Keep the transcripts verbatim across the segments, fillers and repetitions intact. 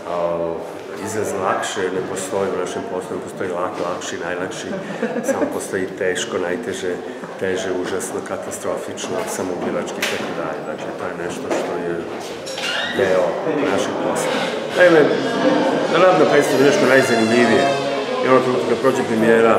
izraz lakše ne postoji u našem poslu, ne postoji lak, lakši, najlakši, samo postoji teško, najteže, teže, užasno, katastrofično, samoubilački, tako dalje. Dakle, to je nešto što je deo našeg posla. Naime, na radna predstava je nešto najzanimljivije. I ono trenutno kad prođe premijera,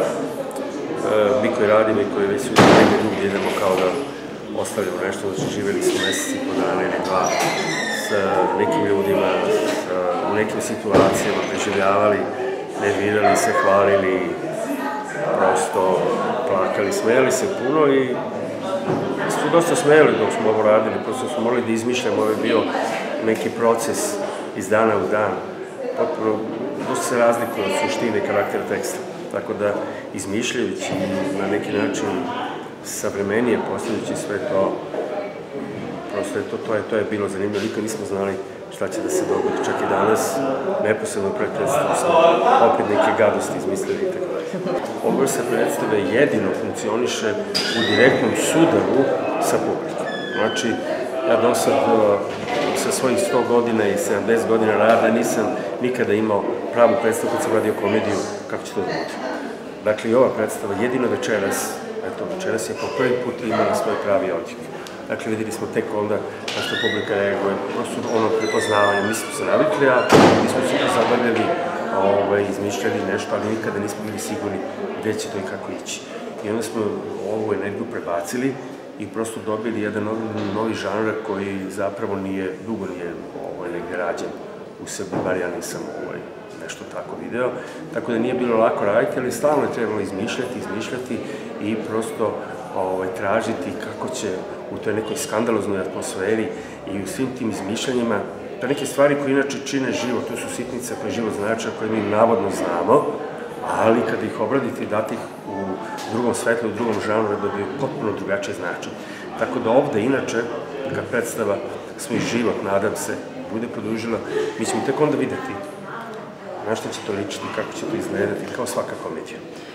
mi koji radimo i koji već su negdje drugi idemo kao da ostavljamo nešto, znači živjeli smo meseci po dana ili dva s nekim ljudima, u nekim situacijama preživljavali, nervirali se, hvalili, prosto plakali, smejali se puno i smo dosta smejali dok smo ovo radili, prosto smo morali da izmišljamo, ovo je bio neki proces iz dana u dan, potpuno dosta se razlikuje od suštine i karaktera teksta, tako da izmišljajući na neki način savremenije postavljajući sve to, prosto je to, to je, to je bilo zanimljivo, nikad nismo znali šta će da se dogodi, čak i danas, neposredno pred predstavom smo opet neke gadosti izmislili i tako dalje. Ovo se predstave jedino funkcioniše u direktnom sudaru sa publikom. Znači, ja do sad sa svojih sto godina i sedamdeset godina rada nisam nikada imao pravu predstavu kad sam radio komediju, kako će to da bude. Dakle, i ova predstava jedino večeras, eto, večeras je po prvi put imala svoj pravi odjek. Dakle, videli smo tek onda na što publika reaguje, prosto ono prepoznavanje, mi smo se navikli, a mi smo se zabavljali, izmišljali nešto, ali nikada nismo bili sigurni gde će to i kako ići. I onda smo ovu energiju prebacili i prosto dobili jedan novi žanr koji zapravo nije, dugo nije negde rađen u Srbiji, bar ja nisam nešto tako video. Tako da nije bilo lako raditi, ali stalno je trebalo izmišljati, izmišljati i prosto tražiti kako će u toj nekoj skandaloznoj atmosferi i u svim tim izmišljanjima, to neke stvari koje inače čine život, to su sitnice koje život znače, koje mi navodno znamo, ali kada ih obradite i date ih u drugom svetlu, u drugom žanru, dobiju potpuno drugačije značaj. Tako da ovde, inače, kad predstava svoj život, nadam se, bude produžila, mi ćemo tek onda videti na što će to ličiti, kako će to izgledati, kao svaka komedija.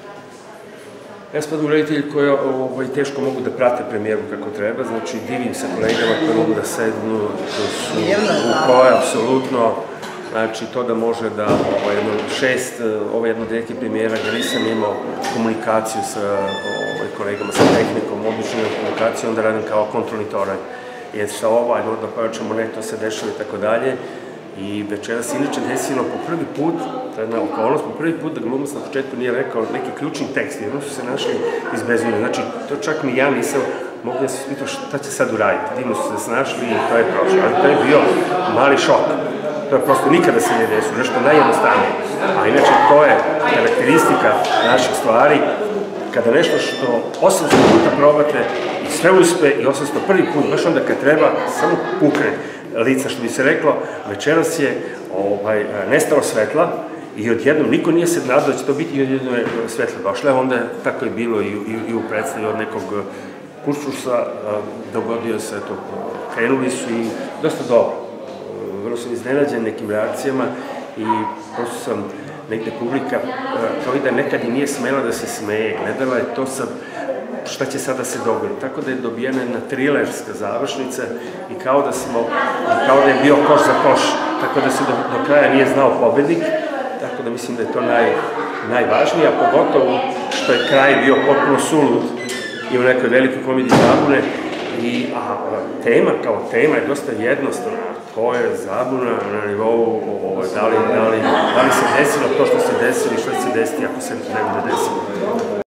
Ja spadam u reditelji koji teško mogu da prate premijeru kako treba, znači divim se kolegama koji mogu da sednu, koji su u koje, apsolutno, znači to da može da šest, ovo je jedna od redkih premijera gde nisam imao komunikaciju sa kolegama, sa tehnikom, obično imam komunikaciju, onda radim kao kontrolni toranj. Jer šta ovo, ajmo da pojačamo, ne, to se dešava i tako dalje. I večera se inače desilo po prvi put, to je jedna okolnost, po prvi put da glumac na početku nije rekao neki ključni tekst, jedno su se našli izbezumljeni. Znači, to čak ni ja nisam mogu da se pitao šta će sad uraditi. Divno su se snašli i to je prošlo. Ali to je bio mali šok. To je prosto nikada se ne desilo, nešto najjednostavnije. A inače, to je karakteristika naših stvari, kada nešto što osamsto puta probate i sve uspe i osamsto prvi put, baš onda kad treba, samo pukne lica, što bi se reklo, večeras je nestalo svetla i odjednom niko nije se nadao da će to biti i odjednom je svetlo došle, onda tako je bilo i u predstavi od nekog kuršusa, dogodio se to, krenuli su i dosta dobro. Vrlo sam iznenađen nekim reakcijama i prosto sam negde publika, to i da nekad i nije smela da se smeje, gledala je to sad šta će sada se dogoditi. Tako da je dobijena jedna trilerska završnica i kao da smo, kao da je bio koš za koš, tako da se do kraja nije znao pobednik, tako da mislim da je to najvažnije, a pogotovo što je kraj bio potpuno sulud i u nekoj velikoj komediji zabune, a tema kao tema je dosta jednostavna, to je zabuna na nivou da li se desilo to što se desilo i što će se desiti ako se ne bude desilo.